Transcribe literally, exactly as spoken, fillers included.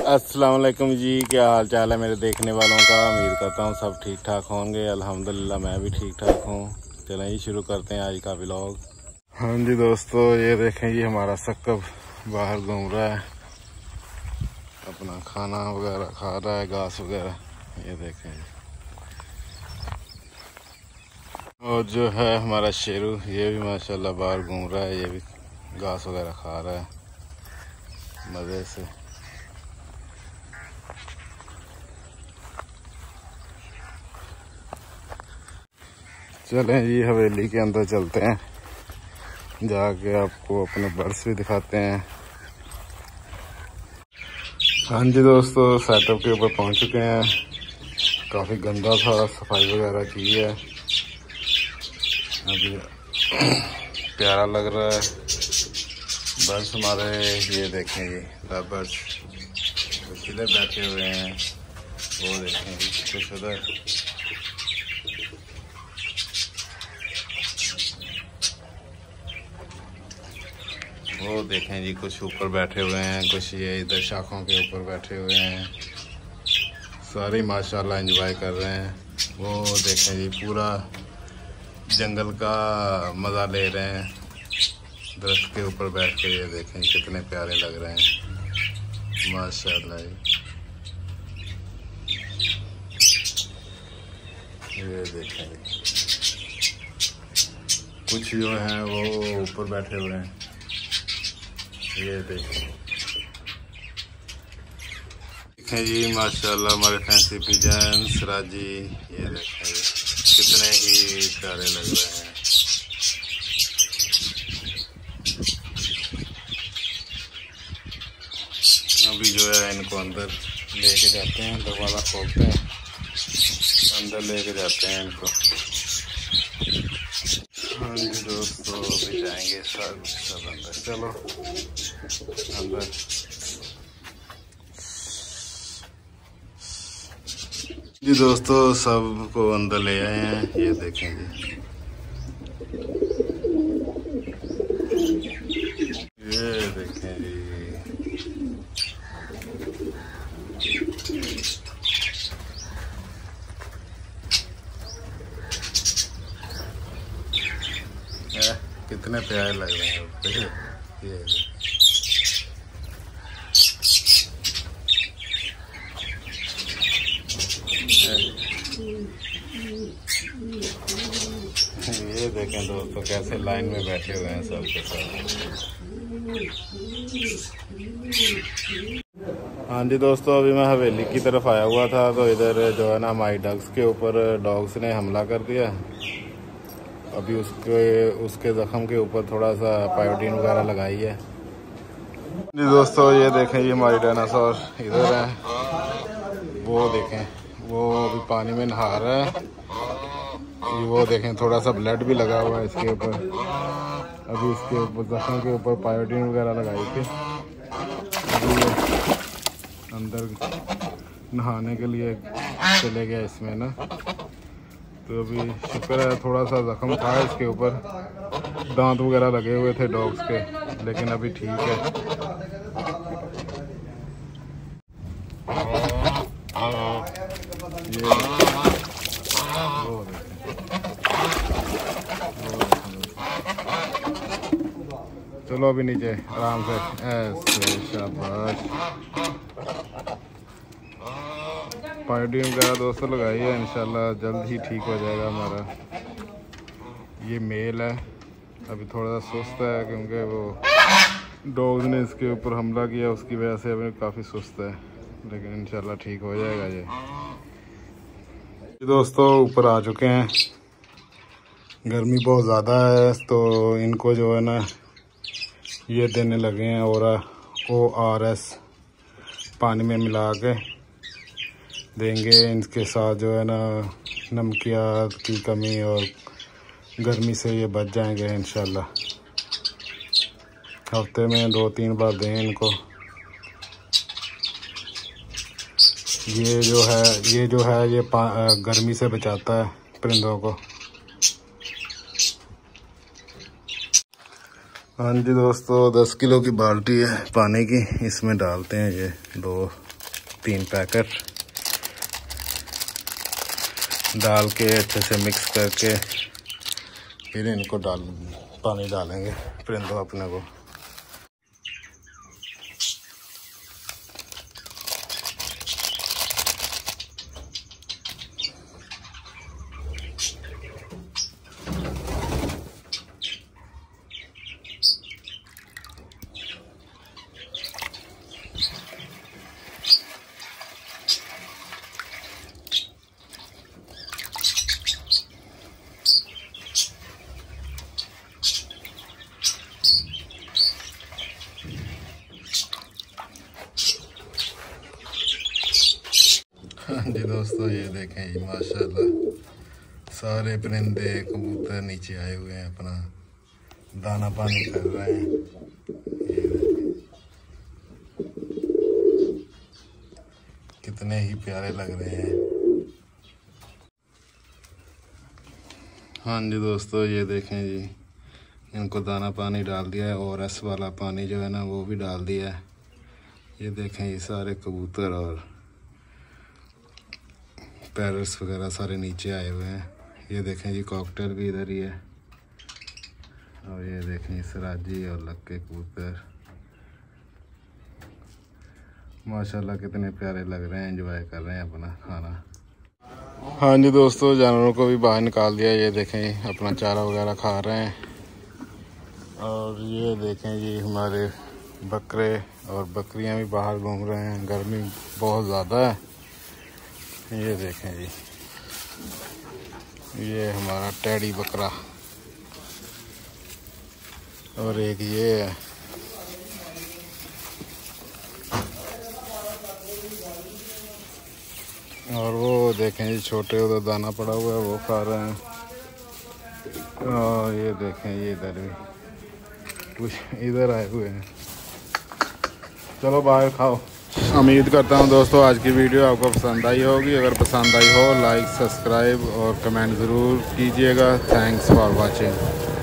अस्सलाम वालेकुम जी, क्या हाल चाल है मेरे देखने वालों का। उम्मीद करता हूँ सब ठीक ठाक होंगे। अल्हम्दुलिल्लाह मैं भी ठीक ठाक हूँ। चलें जी शुरू करते हैं आज का व्लॉग। हाँ जी दोस्तों, ये देखें जी हमारा सकब बाहर घूम रहा है, अपना खाना वगैरह खा रहा है, घास वगैरह। ये देखें जी, और जो है हमारा शेरू, ये भी माशाल्लाह बाहर घूम रहा है, ये भी घास वगैरह खा रहा है मज़े से। चलें जी हवेली के अंदर चलते हैं, जाके आपको अपने बर्ड्स भी दिखाते हैं। हाँ जी दोस्तों, सेटअप के ऊपर पहुंच चुके हैं। काफ़ी गंदा था, सफाई वगैरह की है। अभी प्यारा लग रहा है। बर्ड्स हमारे ये देखें जी, लव बर्ड्स कुछ इधर बैठे हुए हैं, वो देखें जी कुछ उधर। वो देखें जी कुछ ऊपर बैठे हुए हैं, कुछ ये इधर शाखों के ऊपर बैठे हुए हैं। सारे माशाल्लाह एंजॉय कर रहे हैं। वो देखें जी पूरा जंगल का मज़ा ले रहे हैं दरख्त के ऊपर बैठ के। ये देखें कितने प्यारे लग रहे हैं माशाल्लाह। ये देखें कुछ जो हैं वो ऊपर बैठे हुए हैं। ये देखें देखें जी माशाल्लाह हमारे फैंसी पिजन्स राजी। ये देखें जी कितने ही प्यारे लग रहे हैं। अभी जो है इनको अंदर लेके जाते हैं, दरवाज़ा खोलते हैं, अंदर लेके जाते हैं इनको। हाँ जी दोस्तों, अभी जाएंगे सब सब अंदर। चलो अंदर। जी दोस्तों, सबको अंदर ले आए हैं। ये देखें जी, ये देखें जी कितने प्यारे लग रहे हैं। ये ये देखें दोस्तों कैसे लाइन में बैठे हुए हैं सब के सब। हाँ जी दोस्तों, अभी मैं हवेली की तरफ आया हुआ था, तो इधर जो है ना हमारी डग्स के ऊपर डॉग्स ने हमला कर दिया। अभी उसके उसके ज़ख्म के ऊपर थोड़ा सा पायोडीन वगैरह लगाई है। जी दोस्तों, ये देखें ये हमारी डायनासोर इधर है। वो देखें वो अभी पानी में नहा रहा है। ये वो देखें थोड़ा सा ब्लड भी लगा हुआ है इसके ऊपर। अभी इसके ऊपर ज़ख्म के ऊपर पायोडीन वगैरह लगाई थी। अभी अंदर नहाने के लिए चले गया इसमें ना, तो अभी शुक्र है थोड़ा सा ज़ख्म था इसके ऊपर, दांत वगैरह लगे हुए थे डॉग्स के, लेकिन अभी ठीक है। ये वो चलो अभी नीचे आराम से ऐसे शाबाश। पायोडीन वगैरह दोस्तों लगाई है, इंशाल्लाह जल्द ही ठीक हो जाएगा हमारा। ये मेल है, अभी थोड़ा सा सुस्त है क्योंकि वो डॉग्स ने इसके ऊपर हमला किया, उसकी वजह से अभी काफ़ी सुस्त है, लेकिन इंशाल्लाह ठीक हो जाएगा। ये दोस्तों ऊपर आ चुके हैं। गर्मी बहुत ज़्यादा है, तो इनको जो है ना ये देने लगे हैं और ओ आर एस पानी में मिला के देंगे। इनके साथ जो है ना नमकियात की कमी और गर्मी से ये बच जाएंगे इंशाल्लाह। हफ्ते में दो तीन बार दें इनको। ये जो है ये जो है ये गर्मी से बचाता है परिंदों को। हाँ जी दोस्तों, दस किलो की बाल्टी है पानी की, इसमें डालते हैं ये दो तीन पैकेट डाल के अच्छे से मिक्स करके फिर इनको डाल पानी डालेंगे परिंदों अपने को। हाँ जी दोस्तों, ये देखें जी माशाल्लाह सारे परिंदे कबूतर नीचे आए हुए हैं, अपना दाना पानी कर रहे हैं। कितने ही प्यारे लग रहे हैं। हाँ जी दोस्तों, ये देखें जी इनको दाना पानी डाल दिया है और रस वाला पानी जो है ना वो भी डाल दिया है। ये देखें ये सारे कबूतर और पैरट्स वगैरह सारे नीचे आए हुए हैं। ये देखें जी कॉकटेल भी इधर ही है और ये देखें सराजी और लक्के कबूतर माशाल्लाह कितने प्यारे लग रहे हैं, एंजॉय कर रहे हैं अपना खाना। हाँ जी दोस्तों, जानवरों को भी बाहर निकाल दिया। ये देखें अपना चारा वगैरह खा रहे हैं और ये देखें जी हमारे बकरे और बकरियां भी बाहर घूम रहे हैं, गर्मी बहुत ज़्यादा है। ये देखें जी ये हमारा टेडी बकरा और एक ये है। और वो देखें जी छोटे उधर दाना पड़ा हुआ है वो खा रहे हैं। और ये देखें ये इधर भी कुछ इधर आए हुए हैं। चलो बाहर खाओ। उम्मीद करता हूँ दोस्तों आज की वीडियो आपको पसंद आई होगी। अगर पसंद आई हो लाइक सब्सक्राइब और कमेंट ज़रूर कीजिएगा। Thanks for watching.